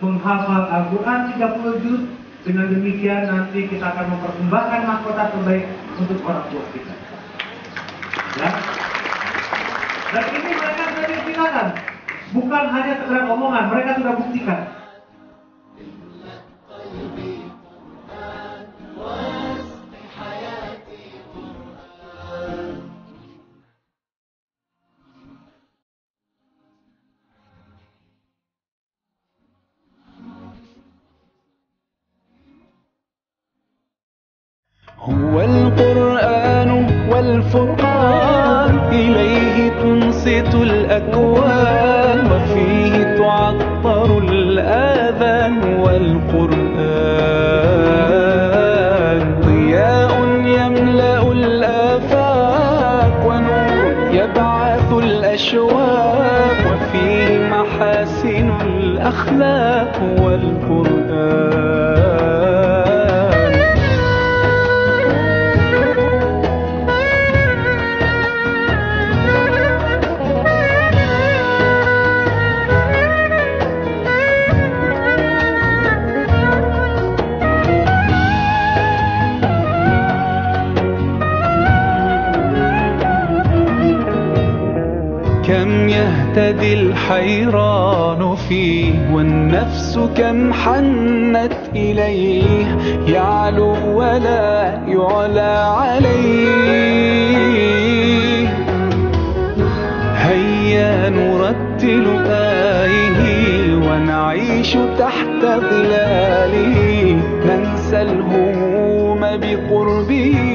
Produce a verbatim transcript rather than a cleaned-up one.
menghafal Al-Quran tiga puluh juz. Dengan demikian nanti kita akan mempersembahkan mahkota terbaik untuk orang tua kita. Ya. Dan ini mereka sudah dibuktikan, bukan hanya sekedar omongan, mereka sudah buktikan. هو القرآن والفرقان إليه تنصت الأكوان وفيه تعطر الآذان والقرآن ضياء يملأ الآفاق ونور يبعث الأشواق وفيه محاسن الأخلاق والقرآن. كم يهتدي الحيران فيه والنفس كم حنت إليه يعلو ولا يعلى عليه. هيا نرتل آيه ونعيش تحت ظلاله ننسى الهموم بقربه